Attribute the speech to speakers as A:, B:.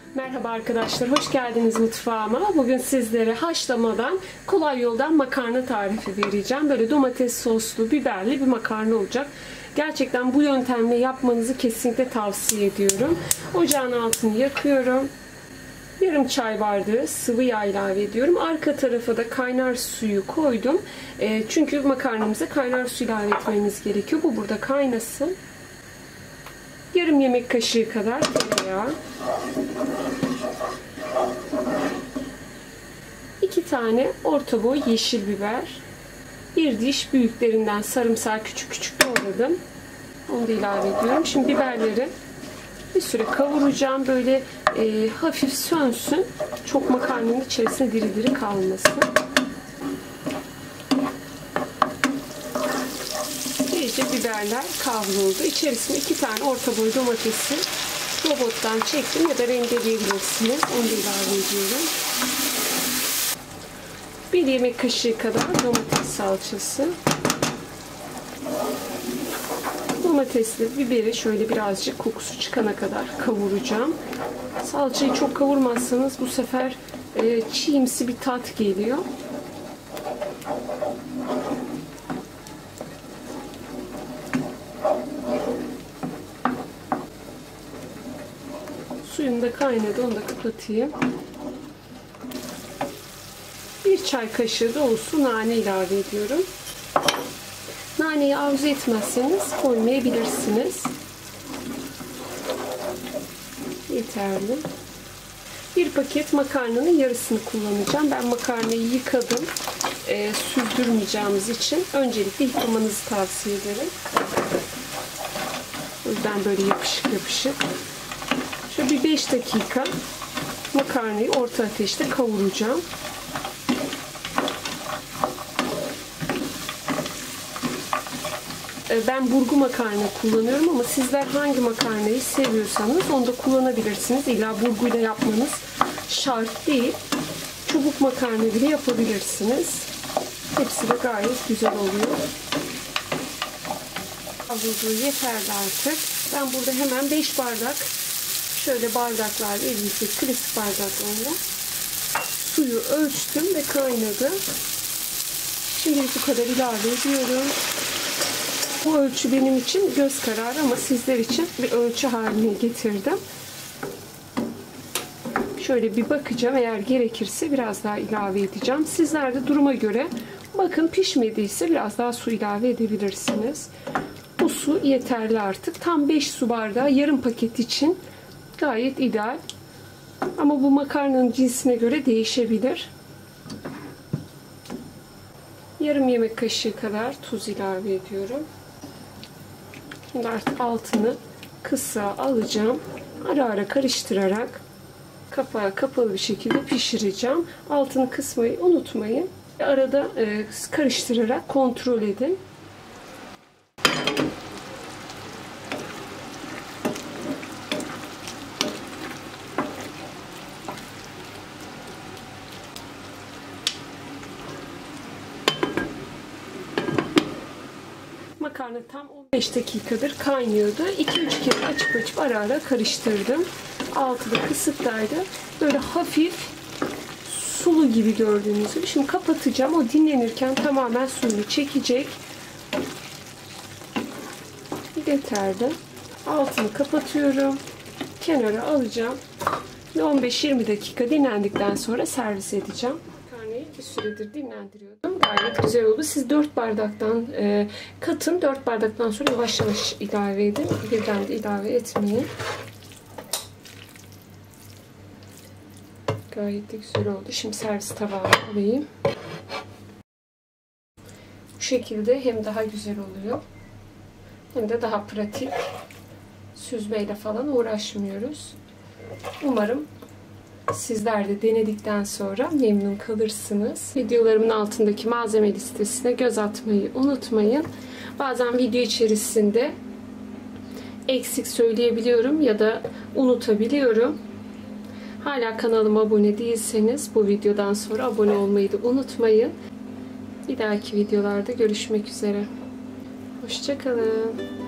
A: Merhaba arkadaşlar, hoş geldiniz mutfağıma. Bugün sizlere haşlamadan kolay yoldan makarna tarifi vereceğim. Böyle domates soslu, biberli bir makarna olacak. Gerçekten bu yöntemle yapmanızı kesinlikle tavsiye ediyorum. Ocağın altını yakıyorum. Yarım çay bardağı sıvı yağ ilave ediyorum. Arka tarafa da kaynar suyu koydum. Çünkü makarnamıza kaynar su ilave etmemiz gerekiyor. Bu burada kaynasın. Yarım yemek kaşığı kadar tereyağı. 2 tane orta boy yeşil biber. 1 diş büyüklerinden sarımsağı küçük küçük doğradım. Onu da ilave ediyorum. Şimdi biberleri bir süre kavuracağım. Böyle hafif sönsün. Çok makarnanın içerisine diri diri kalmasın. İyice biberler kavruldu. İçerisine 2 tane orta boy domatesi robottan çektim ya da rendeleyebilirsiniz. Onu da ilave ediyorum. 1 yemek kaşığı kadar domates salçası. Domatesli biberi şöyle birazcık kokusu çıkana kadar kavuracağım. Salçayı çok kavurmazsanız bu sefer çiğimsi bir tat geliyor. Suyum da kaynadı, onu da kapatayım. 1 çay kaşığı dolusu nane ilave ediyorum. Naneyi arzu etmezseniz koymayabilirsiniz. Yeterli. 1 paket makarnanın yarısını kullanacağım. Ben makarnayı yıkadım. Süzdürmeyeceğimiz için öncelikle yıkamanızı tavsiye ederim. O yüzden böyle yapışık yapışık. Şöyle bir 5 dakika makarnayı orta ateşte kavuracağım. Ben burgu makarna kullanıyorum ama sizler hangi makarnayı seviyorsanız onu da kullanabilirsiniz. İlla burguyla yapmanız şart değil. Çubuk makarna bile yapabilirsiniz. Hepsi de gayet güzel oluyor. Kavrulduğu yeterli artık. Ben burada hemen 5 bardak şöyle bardaklar, elimizde klasik bardaklarla suyu ölçtüm ve kaynadı. Şimdi bu kadar ilave ediyorum. Bu ölçü benim için göz kararı ama sizler için bir ölçü haline getirdim. Şöyle bir bakacağım. Eğer gerekirse biraz daha ilave edeceğim. Sizler de duruma göre bakın, pişmediyse biraz daha su ilave edebilirsiniz. Bu su yeterli artık. Tam 5 su bardağı yarım paket için gayet ideal. Ama bu makarnanın cinsine göre değişebilir. Yarım yemek kaşığı kadar tuz ilave ediyorum. Şimdi artık altını kısa alacağım. Ara ara karıştırarak kapağı kapalı bir şekilde pişireceğim. Altını kısmayı unutmayın. Arada karıştırarak kontrol edin. Makarna tam 15 dakikadır kaynıyordu. 2-3 kere açıp ara ara karıştırdım. Altı da kısıktaydı. Böyle hafif sulu gibi gördüğünüz gibi. Şimdi kapatacağım. O dinlenirken tamamen suyunu çekecek. Yeterli. Altını kapatıyorum. Kenara alacağım. 15-20 dakika dinlendikten sonra servis edeceğim. Bir süredir dinlendiriyordum. Gayet güzel oldu. Siz 4 bardaktan katın. 4 bardaktan sonra yavaş yavaş ilave edin. Birden de ilave etmeyin. Gayet de güzel oldu. Şimdi servis tabağına alayım. Bu şekilde hem daha güzel oluyor, hem de daha pratik. Süzmeyle falan uğraşmıyoruz. Umarım sizler de denedikten sonra memnun kalırsınız. Videolarımın altındaki malzeme listesine göz atmayı unutmayın. Bazen video içerisinde eksik söyleyebiliyorum ya da unutabiliyorum. Hala kanalıma abone değilseniz bu videodan sonra abone olmayı da unutmayın. Bir dahaki videolarda görüşmek üzere. Hoşça kalın.